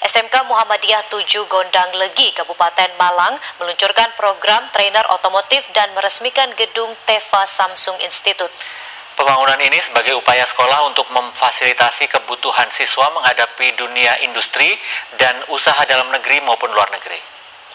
SMK Muhammadiyah 7 Gondang Legi, Kabupaten Malang meluncurkan program trainer otomotif dan meresmikan gedung Teva Samsung Institute. Pembangunan ini sebagai upaya sekolah untuk memfasilitasi kebutuhan siswa menghadapi dunia industri dan usaha dalam negeri maupun luar negeri.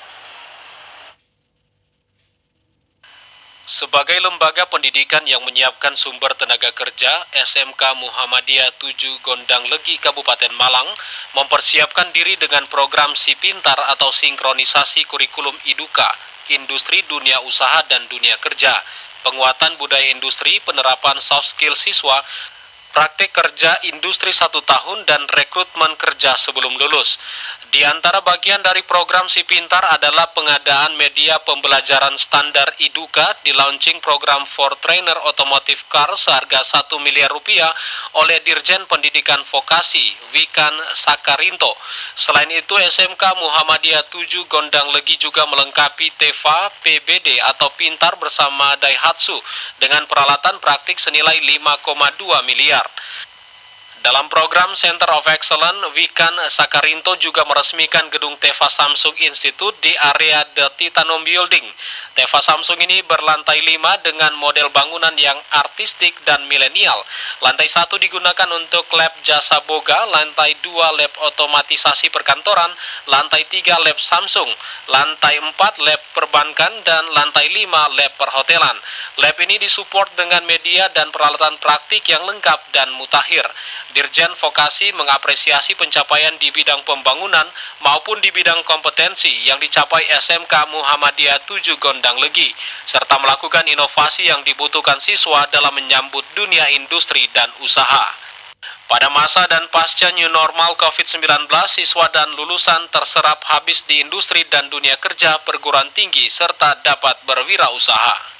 Sebagai lembaga pendidikan yang menyiapkan sumber tenaga kerja, SMK Muhammadiyah 7 Gondang Legi Kabupaten Malang mempersiapkan diri dengan program Si Pintar atau sinkronisasi kurikulum IDUKA, industri dunia usaha dan dunia kerja, penguatan budaya industri, penerapan soft skill siswa, praktik kerja industri 1 tahun, dan rekrutmen kerja sebelum lulus. Di antara bagian dari program Si Pintar adalah pengadaan media pembelajaran standar IDUKA di launching program for trainer otomotif car seharga 1 miliar rupiah oleh Dirjen Pendidikan Vokasi Wikan Sakarinto. Selain itu, SMK Muhammadiyah 7 Gondang Legi juga melengkapi Teva PBD atau Pintar bersama Daihatsu dengan peralatan praktik senilai 5,2 miliar. Dalam program Center of Excellence, Wikan Sakarinto juga meresmikan gedung Teva Samsung Institute di area The Titanium Building. Teva Samsung ini berlantai 5 dengan model bangunan yang artistik dan milenial. Lantai 1 digunakan untuk lab jasa boga, lantai 2 lab otomatisasi perkantoran, lantai 3 lab Samsung, lantai 4 lab perbankan, dan lantai 5 lab perhotelan. Lab ini disupport dengan media dan peralatan praktik yang lengkap dan mutakhir. Dirjen Vokasi mengapresiasi pencapaian di bidang pembangunan maupun di bidang kompetensi yang dicapai SMK Muhammadiyah 7 Gondang Legi, serta melakukan inovasi yang dibutuhkan siswa dalam menyambut dunia industri dan usaha. Pada masa dan pasca new normal COVID-19, siswa dan lulusan terserap habis di industri dan dunia kerja perguruan tinggi serta dapat berwirausaha.